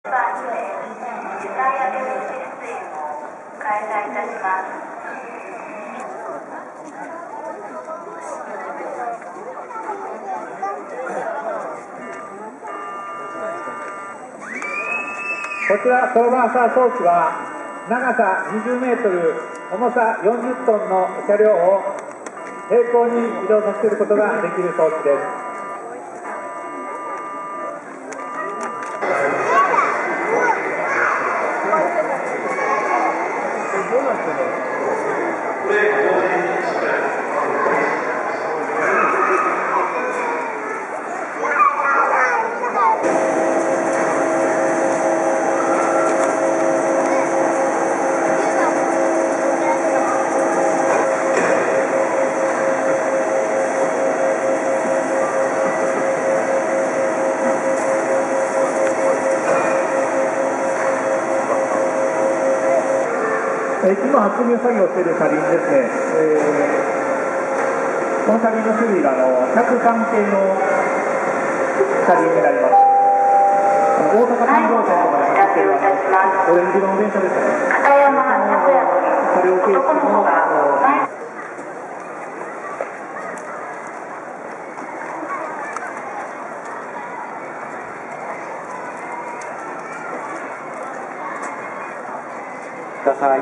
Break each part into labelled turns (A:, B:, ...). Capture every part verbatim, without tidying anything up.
A: 開催いたします。
B: こちらソロバーサー装置は長さにじゅうメートル、重さよんじゅっトンの車両を平行に移動させることができる装置です。今発入作業をしている車輪ですね、えー、この車輪の種類があの客関係の車輪になります。あの大阪環状線とかで走っているオレンジ色の電車ですね。
A: 片山拓也
B: 車両形式のください。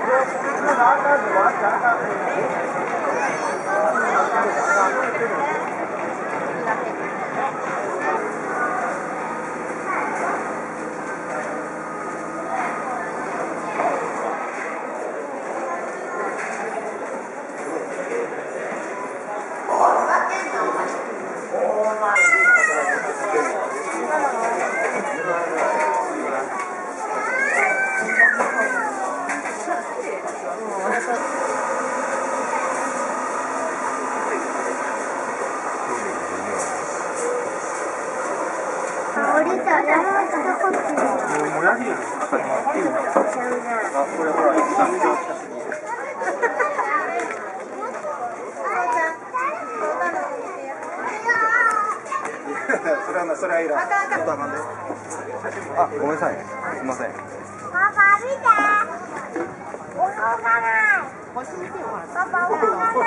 C: それはそれはいらん。あ、ごめんなさい。すみません。
D: パパ見て。動かない。パパ動かない。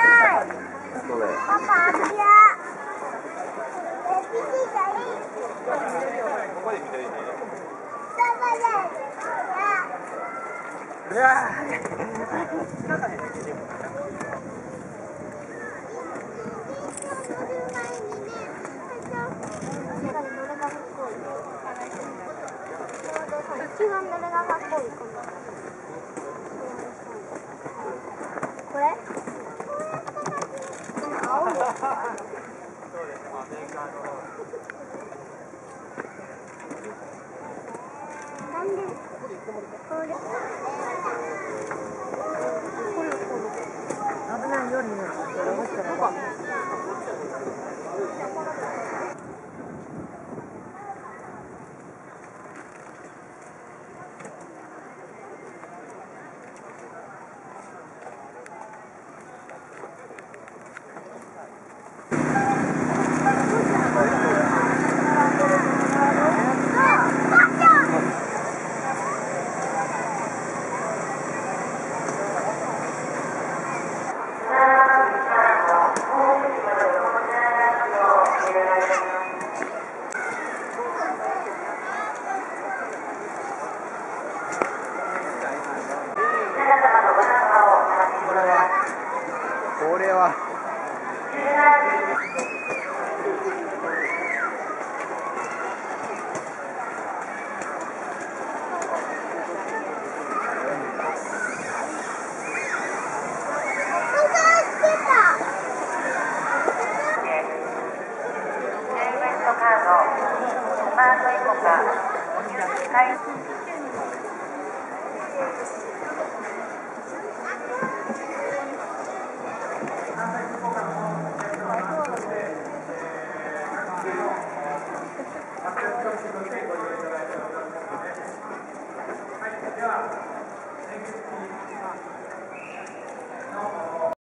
C: どれ？
D: パパ見て。え、ピピがいい。
C: ここで見ていいね。
D: パパで。
C: いや。
D: 一番どれがかっこいいかな。これ？青い。なんで？これ。危ないようになる。
C: これは。
A: はい。